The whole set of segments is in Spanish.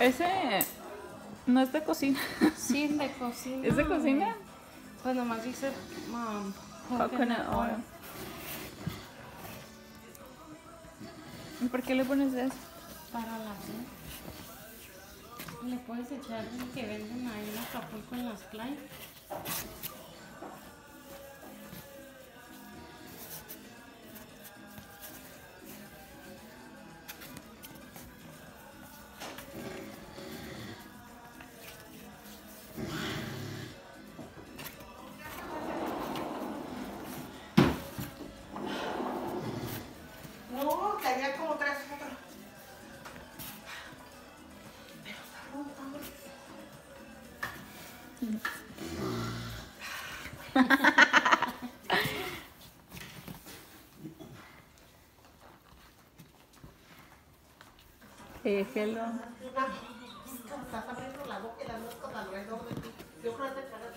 Ese no es de cocina. Sí, es de cocina. ¿Es de cocina? Pues nomás dice Coconut oil. ¿Y por qué le pones eso? para la piel. Le puedes echar el que venden ahí en Acapulco en las playas. No, tenía como 3 otros. Pero está roncando. Hello. Estás abriendo la boca y las moscas alrededor de ti. Yo creo que te cagas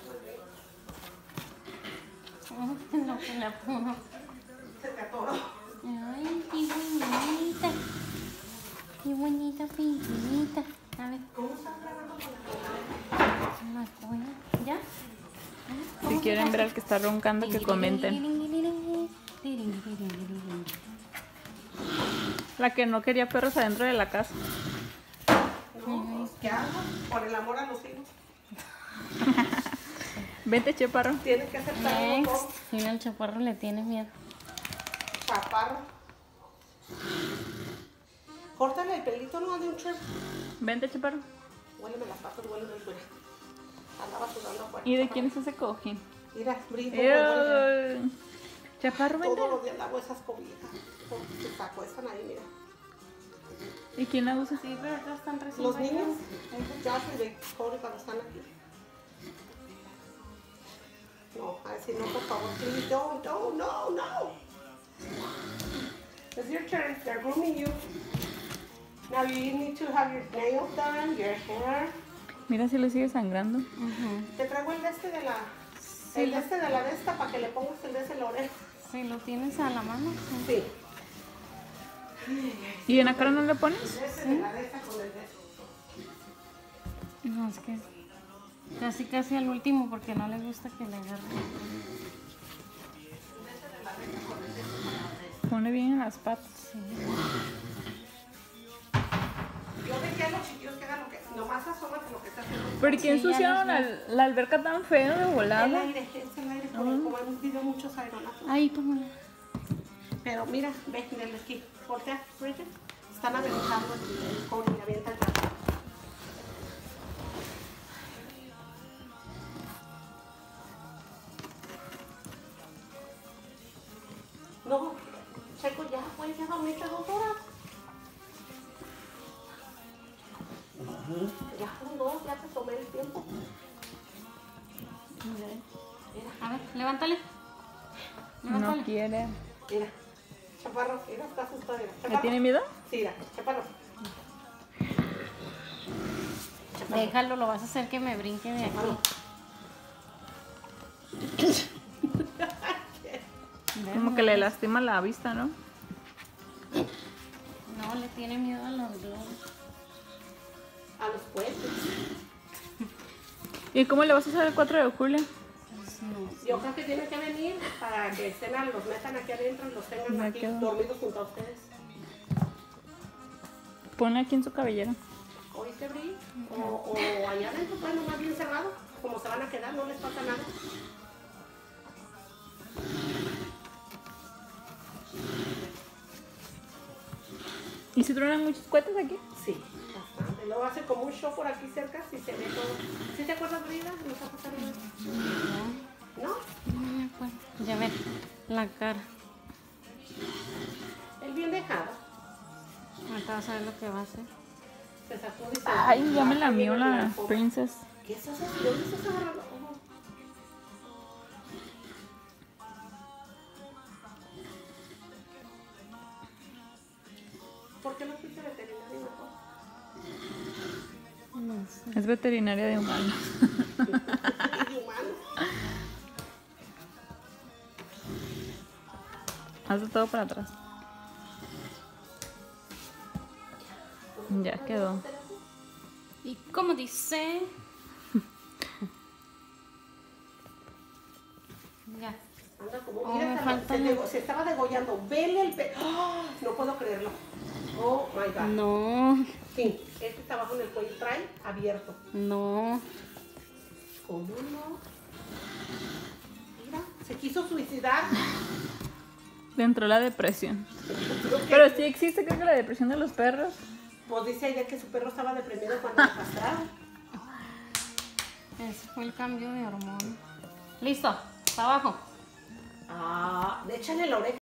muy bien. Lo que la pongo. Se te atoró. Ay, qué bonita. Qué bonita pintinita. A ver, ¿Cómo estás grabando con la más buena. ¿Ya? Si quieren ver al que está roncando, que comenten. La que no quería perros adentro de la casa. No, pues, ¿qué hago? Por el amor a los hijos. Vente, Chaparro. Tienes que aceptarlo todo. Next. Mira, el chaparro le tiene miedo. Chaparro. Córtale el pelito, no de un trim. Vente, Chaparro. Huéleme las patas, huéleme el cuero. Andaba sudando afuera. ¿Y de quién es ese cojín? Mira, brinco. Ew. Chaparro, vente. Todos los días lavo esas cobijas. Porque se acuestan ahí, mira. ¿Y quién la usa? Sí, pero acá están recién Los bañados. niños, ya se de pobre cuando están aquí. No, a decir no, por favor, please, don't, no. It's your turn, they're grooming you. Now you need to have your nails done, your hair. Mira si le sigue sangrando. Te traigo el de este de la... Sí, el de este de la de esta para que le pongas el de ese en la oreja. Si lo tienes a la mano. Sí. ¿Y en la cara no le pones? Ese de la de esta con el de No, es que casi al último porque no le gusta que le agarre. Pone bien en las patas. Sí. Yo dejé a los chiquillos que hagan lo que... Nomás asómate lo que está haciendo. ¿Por qué Sí, ya ensuciaron los la alberca tan feo de El volada? aire, es el aire, como hemos vivido muchos aeronatos. Ahí, póngala. Pero mira, ve, desde aquí, voltea, Bridget. Están aventando el cobre y avienta el gato. No, Checo, ya, pues, ya dormiste 2 horas. Ya son 2, ya te tomé el tiempo. A ver, levántale. No quiere. Mira, Chaparro, mira, está asustado. Mira. ¿Le Chaparro. tiene miedo? Sí, mira, Chaparro. Déjalo, lo vas a hacer que me brinque de aquí. Como que le lastima la vista, ¿no? No, le tiene miedo a los globos. A los cohetes. ¿Y cómo le vas a hacer el 4 de julio? Pues no. Yo creo que tiene que venir para que los metan aquí adentro y los tengan Ya aquí quedó. dormidos junto a ustedes. Pone aquí en su cabellera. ¿Oíste, Bri? O allá adentro, pues, nomás bien cerrado. Como se van a quedar, no les pasa nada. ¿Y si truenan muchos cohetes aquí? Sí, bastante. Luego hace como un show por aquí cerca, si se ve todo. ¿Sí te acuerdas, Brida? ¿No te ha pasado nada? ¿No? No me acuerdo. Ya ver, la cara. Él bien dejado. Ahorita vas a ver lo que va a hacer. Se sacó y se... Ay, ya me la Viene mió la foto. princess. ¿Qué estás haciendo? ¿Dónde estás agarrando? Oh. ¿Por qué no fuiste veterinario mejor? No sé. Es veterinaria de humanos. Y humano. Hace todo para atrás. Ya quedó. Y como dice... Ya. Anda como, Oh, mira, me Carlos, falta se estaba degollando. Vele el pelo. ¡Oh! No puedo creerlo. Oh my God. No, Sí, este está abajo en el cuello, trae abierto. no. ¿Cómo no? Mira, se quiso suicidar. Le entró la depresión. Creo que- Pero sí existe, creo que la depresión de los perros. Pues dice ella que su perro estaba deprimido cuando lo castraron. Ese fue el cambio de hormona. Listo, para abajo. Ah, échale la oreja.